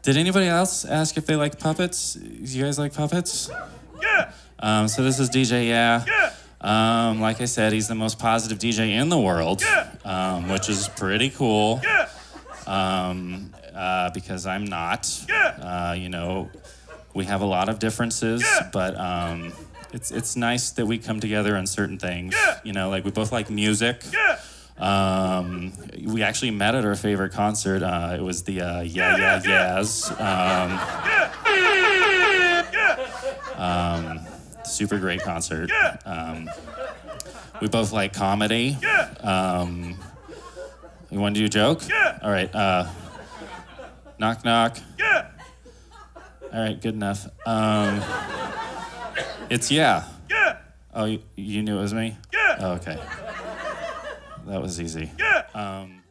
Did anybody else ask if they like puppets? Do you guys like puppets? Yeah. So this is DJ Yeah. Yeah. Like I said, he's the most positive DJ in the world, Yeah. which is pretty cool. Yeah. Because I'm not. Yeah. You know, we have a lot of differences, Yeah. but it's nice that we come together on certain things. Yeah. You know, like we both like music. Yeah. We actually met at our favorite concert. It was the Yeah Yeah Yeahs. Super great concert. We both like comedy. You want to do a joke? Yeah. All right. Knock knock. Yeah. All right, good enough. It's Yeah. Yeah. Oh, you knew it was me? Yeah. Oh, okay. That was easy. Yeah.